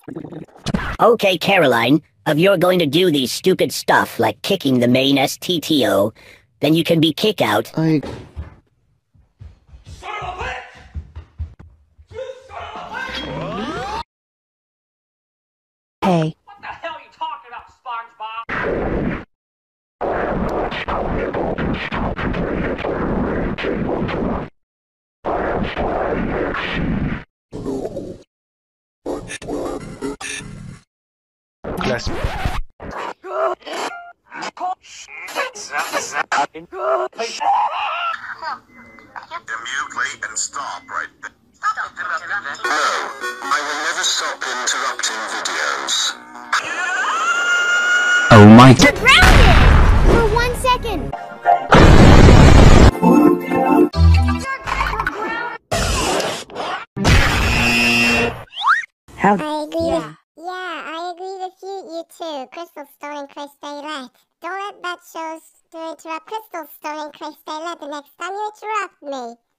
Okay, Caroline, if you're going to do these stupid stuff like kicking the main STTO, then you can be kick out. Son of a bitch! You son of a bitch! Hey. What the hell are you talking about, SpongeBob? Bless me. Mute and stop right there. No, I will never stop interrupting videos. Oh my. You're grounded! For 1 second! How? I agree I agree with you too. Crystal Stone and Chris Daylett. Don't let that show to interrupt Crystal Stone and Chris Daylett the next time you interrupt me.